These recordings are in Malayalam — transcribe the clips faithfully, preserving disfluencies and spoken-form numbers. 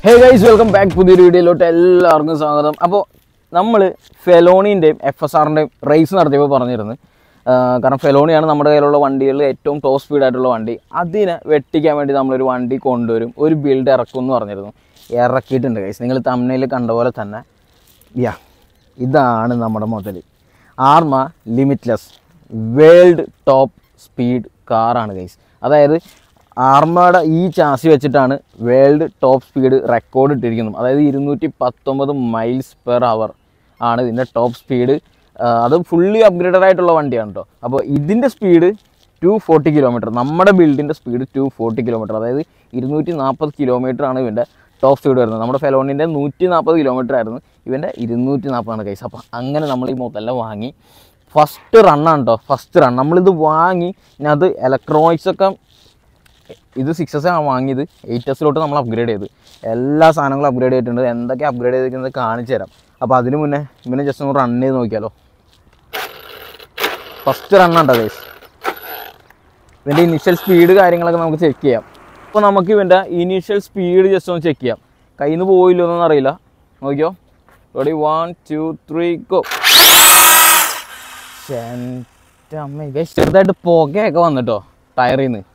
Hey guys, welcome back. പുതിയൊരു വീഡിയോയിലോട്ട് എല്ലാവർക്കും സ്വാഗതം. അപ്പോൾ നമ്മൾ ഫെലോണിൻ്റെയും എഫ് എസ് ആറിൻ്റെയും റേസ് നടത്തിയപ്പോൾ പറഞ്ഞിരുന്നു. കാരണം ഫെലോണിയാണ് നമ്മുടെ കയ്യിലുള്ള വണ്ടികളിൽ ഏറ്റവും ടോപ്പ് സ്പീഡായിട്ടുള്ള വണ്ടി. അതിനെ വെട്ടിക്കാൻ വേണ്ടി നമ്മളൊരു വണ്ടി കൊണ്ടുവരും, ഒരു ബിൽഡ് ഇറക്കും എന്ന് പറഞ്ഞിരുന്നു. ഇറക്കിയിട്ടുണ്ട് ഗൈസ്. നിങ്ങൾ തംബ്നെയിൽ കണ്ട പോലെ തന്നെ യാ ഇതാണ് നമ്മുടെ മുതൽ. Arrma limitless world top speed കാറാണ് ഗൈസ്. അതായത് ആർമയുടെ ഈ ചാസി വെച്ചിട്ടാണ് വേൾഡ് ടോപ്പ് സ്പീഡ് റെക്കോർഡ് ഇട്ടിരിക്കുന്നത്. അതായത് ഇരുന്നൂറ്റി പത്തൊമ്പത് മൈൽസ് പെർ അവർ ആണ് ഇതിൻ്റെ ടോപ്പ് സ്പീഡ്. അത് ഫുള്ളി അപ്ഗ്രേഡഡ് ആയിട്ടുള്ള വണ്ടിയാണ് കേട്ടോ. അപ്പോൾ ഇതിൻ്റെ സ്പീഡ് ടു ഫോർട്ടി കിലോമീറ്റർ, നമ്മുടെ ബിൽഡിൻ്റെ സ്പീഡ് ടു ഫോർട്ടി കിലോമീറ്റർ, അതായത് ഇരുന്നൂറ്റി നാൽപ്പത് കിലോമീറ്റർ ആണ് ഇവൻ്റെ ടോപ്പ് സ്പീഡ് വരുന്നത്. നമ്മുടെ ഫെലോണിൻ്റെ നൂറ്റി നാൽപ്പത് കിലോമീറ്റർ ആയിരുന്നു, ഇവൻ്റെ ഇരുന്നൂറ്റി നാൽപ്പതാണ് കൈസ്. അപ്പോൾ അങ്ങനെ നമ്മൾ ഈ മൊത്തമെല്ലാം വാങ്ങി ഫസ്റ്റ് റണ്ണാണ് കേട്ടോ. ഫസ്റ്റ് റൺ നമ്മളിത് വാങ്ങി ഇതിനകത്ത് ഇലക്ട്രോണിക്സൊക്കെ ഇത് സിക്സ് എസ് ആണ് വാങ്ങിയത്. എയ്റ്റ് എസിലോട്ട് നമ്മൾ അപ്ഗ്രേഡ് ചെയ്ത് എല്ലാ സാധനങ്ങളും അപ്ഗ്രേഡ് ചെയ്തിട്ടുണ്ട്. എന്തൊക്കെ അപ്ഗ്രേഡ് ചെയ്തിരിക്കുന്നത് കാണിച്ചു തരാം. അപ്പോൾ അതിന് മുന്നേ ഇവനെ ജസ്റ്റ് ഒന്ന് റൺ ചെയ്ത് നോക്കിയാലോ. ഫസ്റ്റ് റണ്ണാണ് കേട്ടോ ഗൈസ്. ഇവൻ്റെ ഇനീഷ്യൽ സ്പീഡ് കാര്യങ്ങളൊക്കെ നമുക്ക് ചെക്ക് ചെയ്യാം. അപ്പോൾ നമുക്ക് ഇവൻ്റെ ഇനീഷ്യൽ സ്പീഡ് ജസ്റ്റ് ഒന്ന് ചെക്ക് ചെയ്യാം. കയ്യിൽ നിന്ന് പോയില്ലോ എന്നൊന്നും അറിയില്ല. നോക്കിയോ, ready, one two three go. അമ്മ ഗൈസ്, ചെറുതായിട്ട് പുകയൊക്കെ വന്നിട്ടോ ടയറിൽ നിന്ന്.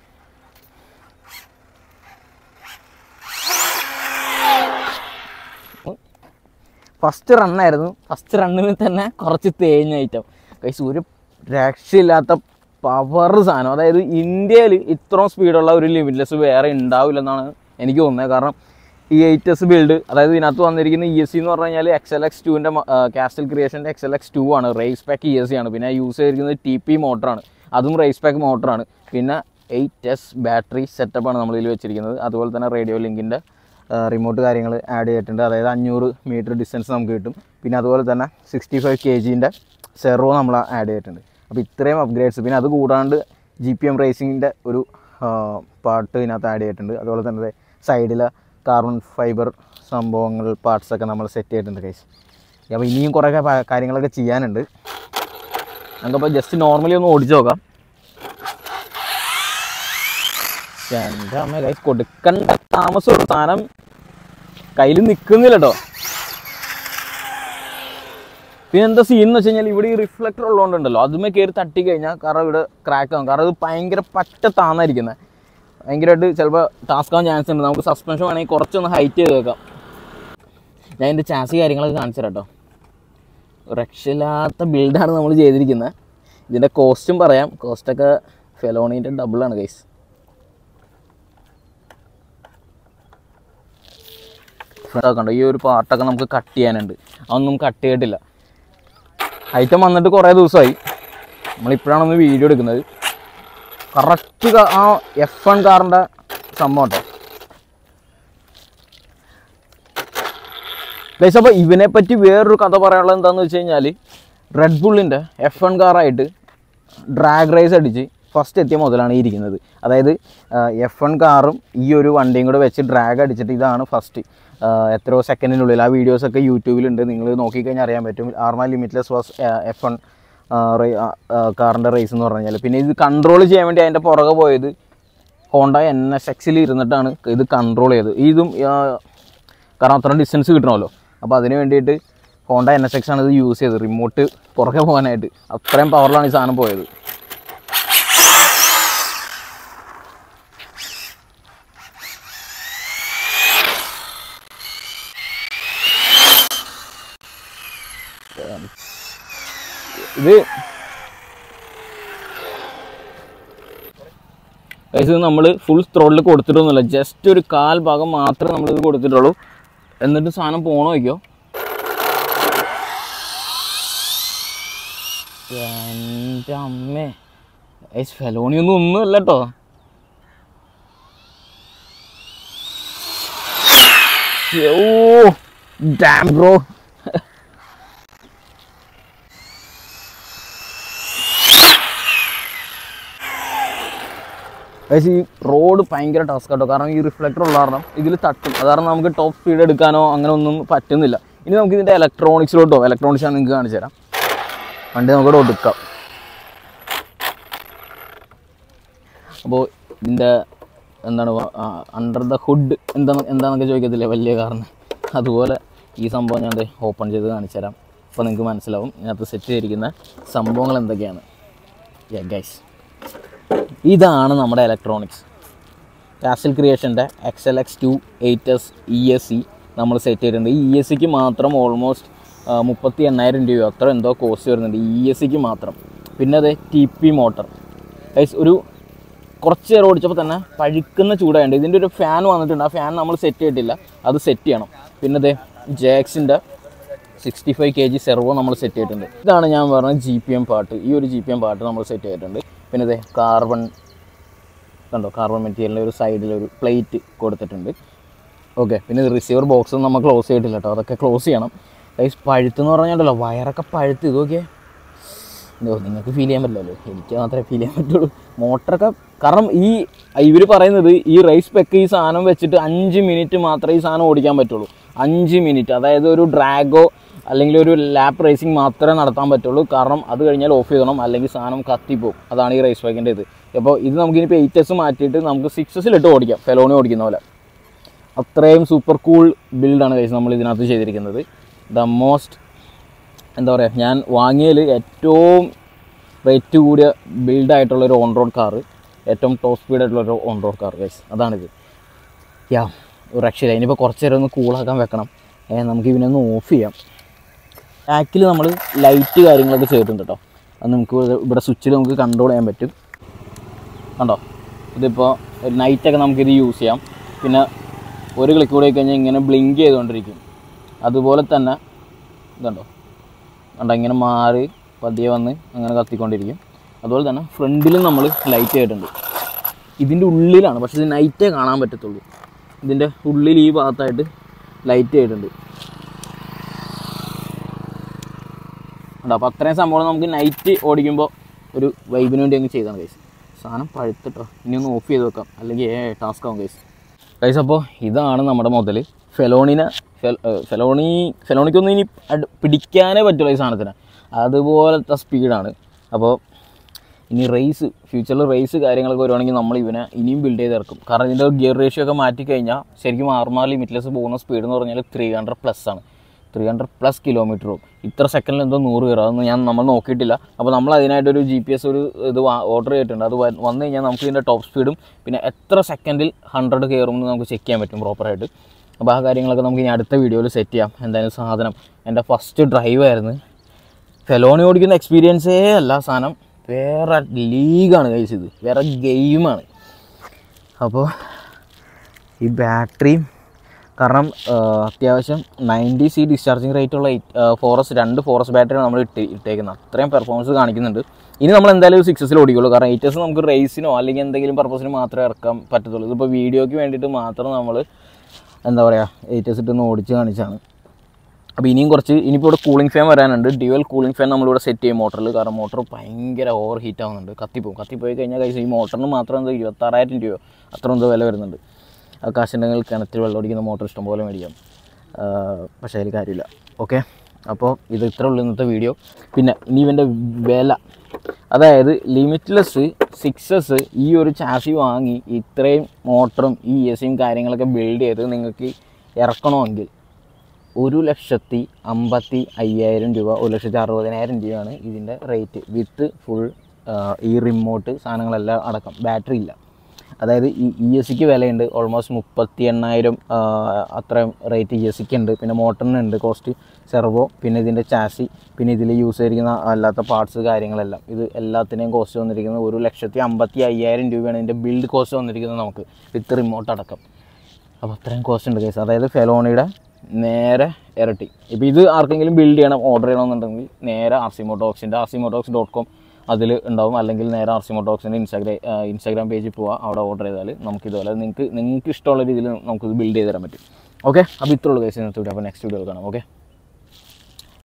ഫസ്റ്റ് റണ്ണായിരുന്നു. ഫസ്റ്റ് റണ്ണിൽ തന്നെ കുറച്ച് തേഞ്ഞ ഐറ്റം ഗൈസ്. ഒരു രക്ഷയില്ലാത്ത പവർ സാധനം. അതായത് ഇന്ത്യയിൽ ഇത്രയും സ്പീഡുള്ള ഒരു ലിമിറ്റ്ലെസ് വേറെ ഉണ്ടാവില്ലെന്നാണ് എനിക്ക് തോന്നുന്നത്. കാരണം ഈ എയ്റ്റ് എസ് ബിൽഡ്, അതായത് ഇതിനകത്ത് വന്നിരിക്കുന്ന ഇ എസ് സി എന്ന് പറഞ്ഞു കഴിഞ്ഞാൽ എക്സ് എൽ എക്സ് ടുവിൻ്റെ കാസ്റ്റൽ ക്രിയേഷൻ്റെ എക്സ് എൽ എക്സ് ടു ആണ്. Race pack E S C ആണ്. പിന്നെ യൂസ് ചെയ്തിരിക്കുന്നത് ടി പി മോട്ടറാണ്, അതും റേസ് പാക്ക് മോട്ടറാണ്. പിന്നെ എയ്റ്റ് എസ് ബാറ്ററി സെറ്റപ്പാണ് നമ്മളിതിൽ വെച്ചിരിക്കുന്നത്. അതുപോലെ തന്നെ റേഡിയോ ലിങ്കിൻ്റെ റിമോട്ട് കാര്യങ്ങൾ ആഡ് ചെയ്തിട്ടുണ്ട്. അതായത് അഞ്ഞൂറ് മീറ്റർ ഡിസ്റ്റൻസ് നമുക്ക് കിട്ടും. പിന്നെ അതുപോലെ തന്നെ സിക്സ്റ്റി ഫൈവ് കെ ജിൻ്റെ സെറോ നമ്മൾ ആഡ് ചെയ്തിട്ടുണ്ട്. അപ്പോൾ ഇത്രയും അപ്ഗ്രേഡ്സ്. പിന്നെ അത് കൂടാണ്ട് ജി പി എം റേസിങ്ങിൻ്റെ ഒരു പാർട്ട് ഇതിനകത്ത് ആഡ് ചെയ്തിട്ടുണ്ട്. അതുപോലെ തന്നെ സൈഡിൽ കാർബൺ ഫൈബർ സംഭവങ്ങൾ പാർട്സൊക്കെ നമ്മൾ സെറ്റ് ചെയ്തിട്ടുണ്ട് ഗൈസ്. അപ്പോൾ ഇനിയും കുറേ കാര്യങ്ങളൊക്കെ ചെയ്യാനുണ്ട്. നമുക്കപ്പോൾ ജസ്റ്റ് നോർമലി ഒന്ന് ഓടിച്ച് നോക്കാം. എൻ്റെ അമ്മ ഗൈസ്, കൊടുക്കേണ്ട താമസമുള്ള സാധനം കയ്യിൽ നിൽക്കുന്നില്ല കേട്ടോ. പിന്നെ എന്താ സീൻ എന്ന് വെച്ച് കഴിഞ്ഞാൽ ഇവിടെ ഈ റിഫ്ലക്ടർ ഉള്ളതുകൊണ്ടുണ്ടല്ലോ, അതുമേ കയറി തട്ടി കഴിഞ്ഞാൽ കാരണം ഇവിടെ ക്രാക്ക് ആകും. കാരണം അത് ഭയങ്കര പറ്റ താന്നായിരിക്കുന്നത്. ഭയങ്കരമായിട്ട് ചിലപ്പോൾ ടാസ്ക് ആവാൻ ചാൻസ് ഉണ്ട്. നമുക്ക് സസ്പെൻഷൻ വേണമെങ്കിൽ കുറച്ചൊന്ന് ഹൈറ്റ് ചെയ്ത് വെക്കാം. ഞാൻ എൻ്റെ ചാസി കാര്യങ്ങളൊക്കെ കാണിച്ചു തരാം കേട്ടോ. രക്ഷയില്ലാത്ത ബിൽഡാണ് നമ്മൾ ചെയ്തിരിക്കുന്നത്. ഇതിൻ്റെ കോസ്റ്റും പറയാം. കോസ്റ്റൊക്കെ ഫെലോണീൻ്റെ ഡബിളാണ് ഗൈസ്. കണ്ടോ, ഈ ഒരു പാർട്ടൊക്കെ നമുക്ക് കട്ട് ചെയ്യാനുണ്ട്. അതൊന്നും കട്ട് ചെയ്തിട്ടില്ല. ഐറ്റം വന്നിട്ട് കുറേ ദിവസമായി. നമ്മളിപ്പോഴാണ് ഒന്ന് വീഡിയോ എടുക്കുന്നത്. കറക്റ്റ് ആ എഫ് വൺ കാറിൻ്റെ സംഭവം കേട്ടോ ഗൈസ്. അപ്പോൾ ഇവനെപ്പറ്റി വേറൊരു കഥ പറയാനുള്ളത് എന്താണെന്ന് വെച്ച് കഴിഞ്ഞാൽ, റെഡ് ബുള്ളിൻ്റെ എഫ് വൺ കാറായിട്ട് ഡ്രാഗ് റേസ് അടിച്ച് ഫസ്റ്റ് എത്തിയ മുതലാണ് ഈ ഇരിക്കുന്നത്. അതായത് എഫ് വൺ കാറും ഈ ഒരു വണ്ടിയും കൂടെ വെച്ച് ഡ്രാഗ് അടിച്ചിട്ട് ഇതാണ് ഫസ്റ്റ്. എത്രയോ സെക്കൻഡിനുള്ളിൽ ആ വീഡിയോസൊക്കെ യൂട്യൂബിലുണ്ട്. നിങ്ങൾ നോക്കിക്കഴിഞ്ഞാൽ അറിയാൻ പറ്റും. Arrma limitless was F one കാറിൻ്റെ റേസ് എന്ന് പറഞ്ഞു കഴിഞ്ഞാൽ. പിന്നെ ഇത് കൺട്രോൾ ചെയ്യാൻ വേണ്ടി അതിൻ്റെ പുറകെ പോയത് ഹോണ്ട എൻ എസ് എക്സിൽ ഇരുന്നിട്ടാണ് ഇത് കൺട്രോൾ ചെയ്തത്. ഇതും കാരണം അത്ര ഡിസ്റ്റൻസ് കിട്ടണമല്ലോ. അപ്പോൾ അതിന് വേണ്ടിയിട്ട് ഹോണ്ട എൻ എസ് എക്സ് ആണ് ഇത് യൂസ് ചെയ്തത്, റിമോട്ട് പുറകെ പോകാനായിട്ട്. അത്രയും പവറിലാണ് ഈ സാധനം പോയത്. ഇത് ഇത് നമ്മൾ ഫുൾ ത്രോട്ടിൽ കൊടുത്തിട്ടൊന്നുമില്ല. ജസ്റ്റ് ഒരു കാൽ ഭാഗം മാത്രമേ നമ്മളിത് കൊടുത്തിട്ടുള്ളൂ. എന്നിട്ട് സാധനം പോണോ വയ്ക്കോ. എൻ്റെ അമ്മേ ഗൈസ്, ഫെലോണിയൊന്നും ഒന്നുമല്ല കേട്ടോ. Oh damn bro. ഈ റോഡ് ഭയങ്കര ടാസ്ക് കേട്ടോ. കാരണം ഈ റിഫ്ലക്ടർ ഉള്ള കാരണം ഇതിൽ തട്ടും. അത് കാരണം നമുക്ക് ടോപ്പ് സ്പീഡ് എടുക്കാനോ അങ്ങനെ ഒന്നും പറ്റുന്നില്ല. ഇനി നമുക്ക് ഇതിൻ്റെ ഇലക്ട്രോണിക്സിലോട്ടോ, ഇലക്ട്രോണിക്സ് ആണ് നിങ്ങൾക്ക് കാണിച്ചു തരാം. വണ്ടി നമുക്കിവിടെ ഒടുക്കാം. അപ്പോൾ ഇതിൻ്റെ എന്താണ് അണ്ടർ ദ ഹുഡ് എന്താണ് എന്താണെന്നൊക്കെ ചോദിക്കത്തില്ലേ വലിയ കാറിന്, അതുപോലെ ഈ സംഭവം ഞാൻ ഓപ്പൺ ചെയ്ത് കാണിച്ചു തരാം. അപ്പോൾ നിങ്ങൾക്ക് മനസ്സിലാവും ഇതിനകത്ത് സെറ്റ് ചെയ്തിരിക്കുന്ന സംഭവങ്ങൾ എന്തൊക്കെയാണ്. യാ ഗൈസ്, ഇതാണ് നമ്മുടെ ഇലക്ട്രോണിക്സ്. കാസിൽ ക്രിയേഷൻ്റെ X L X two eight S E S C നമ്മൾ സെറ്റ് ചെയ്തിട്ടുണ്ട്. ഈ ഇ എസ് സിക്ക് മാത്രം ഓൾമോസ്റ്റ് മുപ്പത്തി എണ്ണായിരം രൂപയോ അത്ര എന്തോ കോസ്റ്റ് വരുന്നുണ്ട് ഈ എസ് സിക്ക് മാത്രം. പിന്നെ അത് ടി പി മോട്ടർ ഗൈസ്, ഒരു കുറച്ച് നേരം ഓടിച്ചപ്പോൾ തന്നെ പഴുക്കുന്ന ചൂടായുണ്ട്. ഇതിൻ്റെ ഒരു ഫാൻ വന്നിട്ടുണ്ട്, ആ ഫാൻ നമ്മൾ സെറ്റ് ചെയ്തിട്ടില്ല, അത് സെറ്റ് ചെയ്യണം. പിന്നെ അതെ ജെ എക്സിൻ്റെ sixty five K G servo നമ്മൾ സെറ്റ് ചെയ്തിട്ടുണ്ട്. ഇതാണ് ഞാൻ പറഞ്ഞ ജി പി എം പാർട്ട്. ഈ ഒരു ജി പി എം പാർട്ട് നമ്മൾ സെറ്റ് ചെയ്തിട്ടുണ്ട്. പിന്നെ അതെ കാർബൺ കണ്ടോ, കാർബൺ മെറ്റീരിയലിൻ്റെ ഒരു സൈഡിലൊരു പ്ലേറ്റ് കൊടുത്തിട്ടുണ്ട്. ഓക്കെ, പിന്നെ റിസീവർ ബോക്സ് നമ്മൾ ക്ലോസ് ചെയ്തിട്ടില്ല കേട്ടോ, അതൊക്കെ ക്ലോസ് ചെയ്യണം. ഗൈസ് പഴുത്തെന്ന് പറഞ്ഞാൽ വയറൊക്കെ പഴുത്ത്. ഇത് നോക്കിയേ, നിങ്ങൾക്ക് ഫീൽ ചെയ്യാൻ പറ്റില്ലല്ലോ, എനിക്ക് മാത്രമേ ഫീൽ ചെയ്യാൻ പറ്റുള്ളൂ. മോട്ടറൊക്കെ കാരണം ഈ ഇവർ പറയുന്നത് ഈ റൈസ് പെക്ക് ഈ സാധനം വെച്ചിട്ട് അഞ്ച് മിനിറ്റ് മാത്രമേ ഈ സാധനം ഓടിക്കാൻ പറ്റുള്ളൂ. അഞ്ച് മിനിറ്റ്, അതായത് ഒരു ഡ്രാഗോ അല്ലെങ്കിൽ ഒരു ലാപ്പ് റേസിംഗ് മാത്രമേ നടത്താൻ പറ്റുള്ളൂ. കാരണം അത് കഴിഞ്ഞാൽ ഓഫ് ചെയ്യണം, അല്ലെങ്കിൽ സാധനം കത്തിപ്പോവും. അതാണ് ഈ റൈസ് പെക്കിൻ്റെ ഇത്. അപ്പോൾ ഇത് നമുക്കിനിപ്പോൾ എയ്റ്റ് എസ് മാറ്റിയിട്ട് നമുക്ക് സിക്സ് എസിലിട്ട് ഓടിക്കാം, ഫെലോണി ഓടിക്കുന്ന പോലെ. അത്രയും സൂപ്പർ കൂൾ ബിൽഡാണ് ഗൈസ് നമ്മൾ ഇതിനകത്ത് ചെയ്തിരിക്കുന്നത്. ദ മോസ്റ്റ് എന്താ പറയുക, ഞാൻ വാങ്ങിയതിൽ ഏറ്റവും റേറ്റ് കൂടിയ ബിൽഡായിട്ടുള്ളൊരു ഓൺ റോഡ് കാറ്, ഏറ്റവും ടോപ്പ് സ്പീഡായിട്ടുള്ളൊരു ഓൺ റോഡ് കാർ ഗൈസ്, അതാണിത്. യാ ഒരു രക്ഷയില്ല. ഇനിയിപ്പോൾ കുറച്ച് നേരം ഒന്ന് കൂളാക്കാൻ വെക്കണം. നമുക്ക് ഇവനൊന്ന് ഓഫ് ചെയ്യാം. ബാക്കിൽ നമ്മൾ ലൈറ്റ് കാര്യങ്ങളൊക്കെ ചെയ്തിട്ടുണ്ട് കേട്ടോ. അത് നമുക്ക് ഇവിടെ സ്വിച്ചിൽ നമുക്ക് കൺട്രോൾ ചെയ്യാൻ പറ്റും. കണ്ടോ, ഇതിപ്പോൾ നൈറ്റൊക്കെ നമുക്കിത് യൂസ് ചെയ്യാം. പിന്നെ ഒരു ക്ലിക്ക് കൂടെ കഴിഞ്ഞാൽ ഇങ്ങനെ ബ്ലിങ്ക് ചെയ്തുകൊണ്ടിരിക്കും. അതുപോലെ തന്നെ ഇതുണ്ടോ, കണ്ടോ ഇങ്ങനെ മാറി പതിയെ വന്ന് അങ്ങനെ കത്തിക്കൊണ്ടിരിക്കും. അതുപോലെ തന്നെ ഫ്രണ്ടിലും നമ്മൾ ലൈറ്റ് ചെയ്തിട്ടുണ്ട്. ഇതിൻ്റെ ഉള്ളിലാണ്, പക്ഷേ ഇത് നൈറ്റേ കാണാൻ പറ്റത്തുള്ളൂ. ഇതിൻ്റെ ഉള്ളിൽ ഈ ഭാഗത്തായിട്ട് ലൈറ്റ് ചെയ്തിട്ടുണ്ട്. ഉണ്ടോ, അപ്പോൾ അത്രയും സംഭവം നമുക്ക് നൈറ്റ് ഓടിക്കുമ്പോൾ ഒരു വൈബിന് വേണ്ടി അങ്ങ് ചെയ്താണ് ഗൈസ്. സാധനം പഴുത്തിട്ടോ, ഇനി ഒന്ന് ഓഫ് ചെയ്ത് വെക്കാം, അല്ലെങ്കിൽ ഏ ടാസ്ക് ആവും ഗൈസ്. ഗൈസ് അപ്പോൾ ഇതാണ് നമ്മുടെ മുതൽ. ഫെലോണിനെ ഫെലോണി ഫെലോണിക്കൊന്നും ഇനി പിടിക്കാനേ പറ്റുള്ളൂ ഈ സാധനത്തിന്, അതുപോലത്തെ സ്പീഡാണ്. അപ്പോൾ ഇനി റേസ് ഫ്യൂച്ചറിൽ റേസ് കാര്യങ്ങളൊക്കെ വരുവാണെങ്കിൽ നമ്മൾ ഇവനെ ഇനിയും ബിൽഡ് ചെയ്ത് ഇറക്കും. കാരണം ഇതിൻ്റെ ഗിയർ റേഷ്യോ ഒക്കെ മാറ്റിക്കഴിഞ്ഞാൽ ശരിക്കും ആർമാർ ലിമിറ്റ്ലെസ് പോകുന്ന സ്പീഡ് എന്ന് പറഞ്ഞാൽ ത്രീ ഹൺഡ്രഡ് പ്ലസ് ആണ്. ത്രീ ഹൺഡ്രഡ് പ്ലസ് കിലോമീറ്ററും ഇത്ര സെക്കൻഡിൽ എന്തോ നൂറ് കയറും, അതൊന്നും ഞാൻ നമ്മൾ നോക്കിയിട്ടില്ല. അപ്പോൾ നമ്മൾ അതിനായിട്ടൊരു ജി പി എസ് ഒരു ഇത് ഓർഡർ ചെയ്തിട്ടുണ്ട്. അത് വന്നു കഴിഞ്ഞാൽ നമുക്ക് ഇതിൻ്റെ ടോപ്പ് സ്പീഡും പിന്നെ എത്ര സെക്കൻഡിൽ ഹൺഡ്രഡ് കയറുമെന്ന് നമുക്ക് ചെക്ക് ചെയ്യാൻ പറ്റും പ്രോപ്പറായിട്ട്. അപ്പോൾ ആ കാര്യങ്ങളൊക്കെ നമുക്ക് ഇനി അടുത്ത വീഡിയോയിൽ സെറ്റ് ചെയ്യാം. എന്തായാലും സാധനം എൻ്റെ ഫസ്റ്റ് ഡ്രൈവായിരുന്നു. ഫെലോണി ഓടിക്കുന്ന എക്സ്പീരിയൻസേ അല്ല സാധനം, വേറെ ലീഗാണ് ഗൈസ്, ഇത് വേറെ ഗെയിമാണ്. അപ്പോൾ ഈ ബാറ്ററിയും കാരണം അത്യാവശ്യം നയൻറ്റി സി ഡിസ്ചാർജിങ് റേറ്റുള്ള ഫോറസ് രണ്ട് ഫോറസ് ബാറ്ററിയാണ് നമ്മൾ ഇട്ട് ഇട്ടേക്കുന്നത്. അത്രയും പെർഫോമൻസ് കാണിക്കുന്നുണ്ട്. ഇനി നമ്മൾ എന്തായാലും സിക്സ് എസിൽ ഓടിക്കുള്ളൂ. കാരണം എയ്റ്റ് എസ് നമുക്ക് റേസിനോ അല്ലെങ്കിൽ എന്തെങ്കിലും പർപ്പസിന് മാത്രമേ ഇറക്കാൻ പറ്റത്തുള്ളൂ. ഇതിപ്പോൾ വീഡിയോയ്ക്ക് വേണ്ടിയിട്ട് മാത്രം നമ്മൾ എന്താ പറയുക എയ്റ്റ് എസ് ഇട്ടൊന്ന് ഓടിച്ച് കാണിച്ചാണ്. അപ്പോൾ ഇനിയും കുറച്ച് ഇനിയിപ്പോൾ ഇവിടെ കൂളിംഗ് ഫാൻ വരാനുണ്ട്. ഡ്യുവൽ കൂളിംഗ് ഫാൻ നമ്മളിവിടെ സെറ്റ് ചെയ്യും മോട്ടറിൽ. കാരണം മോട്ടർ ഭയങ്കര ഓവർ ഹീറ്റ് ആവുന്നുണ്ട്, കത്തിപ്പോവും. കത്തിപ്പോയി കഴിഞ്ഞാൽ കഴിച്ച് ഈ മോട്ടറിന് മാത്രം എന്തോ ഇരുപത്താറായിരം രൂപയോ അത്ര എന്തോ വില വരുന്നുണ്ട്. ആ കാശുണ്ടെങ്കിൽ കിണറ്റിൽ വെള്ളം അടിക്കുന്ന മോട്ടർ ഇഷ്ടംപോലെ മേടിക്കാം, പക്ഷേ അതിൽ കാര്യമില്ല. ഓക്കെ, അപ്പോൾ ഇത് ഇത്ര ഉള്ളൂ ഇന്നത്തെ വീഡിയോ. പിന്നെ ഇനി ഇവൻ്റെ വില, അതായത് ലിമിറ്റ്ലെസ് സിക്സ് എസ് ഈ ഒരു ചാസി വാങ്ങി ഇത്രയും മോട്ടറും ഈ ഇ എസ് സിയും കാര്യങ്ങളൊക്കെ ബിൽഡ് ചെയ്ത് നിങ്ങൾക്ക് ഇറക്കണമെങ്കിൽ ഒരു ലക്ഷത്തി അമ്പത്തി അയ്യായിരം രൂപ ഒരു ലക്ഷത്തി അറുപതിനായിരം രൂപയാണ് ഇതിൻ്റെ റേറ്റ്, വിത്ത് ഫുൾ ഈ റിമോട്ട് സാധനങ്ങളെല്ലാം അടക്കം. ബാറ്ററി ഇല്ല. അതായത് ഈ ഇ എസ് സിക്ക് വിലയുണ്ട് ഓൾമോസ്റ്റ് മുപ്പത്തി എണ്ണായിരം അത്രയും റേറ്റ് ഇ എസ് സിക്ക് ഉണ്ട്. പിന്നെ മോട്ടറിനുണ്ട് കോസ്റ്റ്, സെർവോ, പിന്നെ ഇതിൻ്റെ ചാസി, പിന്നെ ഇതിൽ യൂസ് ചെയ്തിരിക്കുന്ന അല്ലാത്ത പാർട്സ് കാര്യങ്ങളെല്ലാം, ഇത് എല്ലാത്തിനെയും കോസ്റ്റ് വന്നിരിക്കുന്നത് ഒരു ലക്ഷത്തി അമ്പത്തി അയ്യായിരം രൂപയാണ് ഇതിൻ്റെ ബിൽഡ് കോസ്റ്റ് വന്നിരിക്കുന്നത് നമുക്ക്, വിത്ത് റിമോട്ട് അടക്കം. അപ്പോൾ അത്രയും കോസ്റ്റ് ഉണ്ട് കേസ്. അതായത് ഫെലോണിയുടെ നേരെ ഇരട്ടി. ഇപ്പോൾ ഇത് ആർക്കെങ്കിലും ബിൽഡ് ചെയ്യണം, ഓർഡർ ചെയ്യണമെന്നുണ്ടെങ്കിൽ നേരെ ആർ സി മോട്ടോക്സിൻ്റെ R C Motox dot com അതിൽ ഉണ്ടാവും. അല്ലെങ്കിൽ നേരെ ആർ സി മോട്ടോക്സിൻ്റെ ഇൻസ്റ്റാഗ്രാം ഇൻസ്റ്റാഗ്രാം പേജിൽ പോവുക, അവിടെ ഓർഡർ ചെയ്താൽ നമുക്ക് ഇതുപോലെ നിങ്ങൾക്ക് നിങ്ങൾക്ക് ഇഷ്ടമുള്ള രീതിയിൽ നമുക്കിത് ബിൽഡ് ചെയ്ത് തരാൻ പറ്റും. ഓക്കെ, അപ്പോൾ ഇത്രയുള്ളൂ കേസ് ഇന്നത്തെ വീഡിയോ. അപ്പോൾ നെക്സ്റ്റ് വീഡിയോ കാണാം. ഓക്കെ.